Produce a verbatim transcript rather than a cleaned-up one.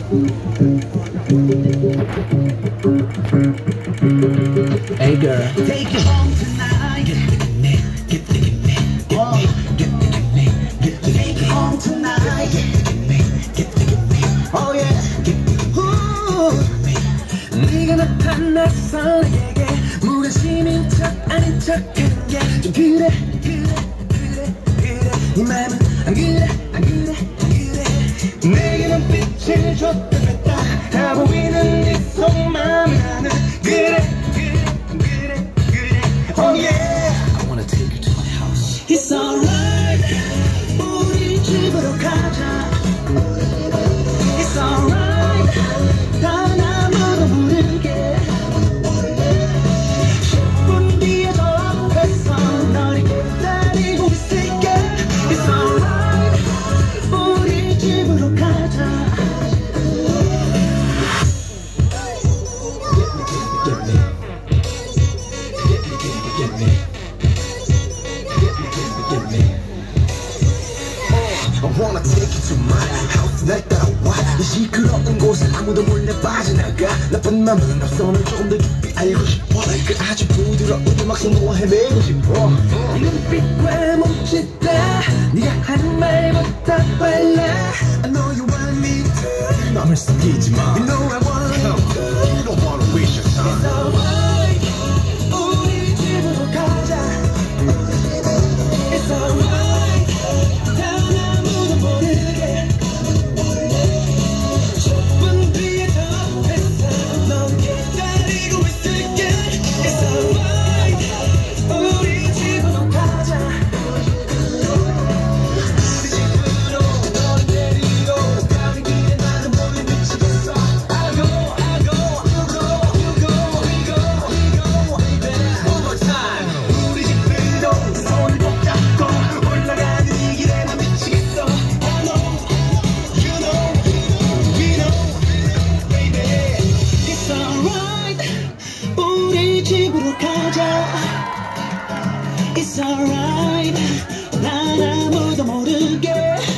Hey girl, take you home tonight. Get the connect, get the connect, get me, get the connect, get the take you home tonight. Get the connect, get the connect. Oh yeah, get the connect. 네가 나타나서 내게 무관심인 척 아닌 척하는 게 좀 그래 그래 그래 그래 네 맘은 안 그래 안 그래 안 그래 내게만 빛을 줬다 뺐다 다 보이는 네 속마음은 나는 그래 그래 그래 그래 Oh yeah I wanna take you to my house It's alright 우리 집으로 가자 It's alright 단 아무도 모르게 십 분 뒤에 저 앞에서 너를 기다리고 있을게 It's alright 우리 집으로 가자 Get me, get me, get me, get me, get me, get me, get me. I wanna take you to my house 날 따라와 이 시끄러운 곳에 아무도 몰래 빠져나가 나쁜 맘은 없어 널 조금 더 깊이 알고 싶어 그 아주 부드러운 음악성 너와 헤매고 싶어 네 눈빛 왜 멈칫대 네가 하는 말보다 빨라 I know you want me to 맘을 숨기지 마 You know I want you to You don't wanna waste your time It's alright 우리 집으로 가자 It's alright 단 아무도 모르게 십 분 뒤에 저 앞에서 널 기다리고 있을게 It's alright 우리 집으로 가자 우리 집으로 널 데리러 가는 길에 나는 몸이 미치겠어 I go I go you go you go we go we go baby one more time 우리 집으로 손을 꼭 잡고 올라가는 이 길에 난 미치겠어 I know you know we know baby It's alright 우리 집으로 가자 It's alright 난 아무도 모르게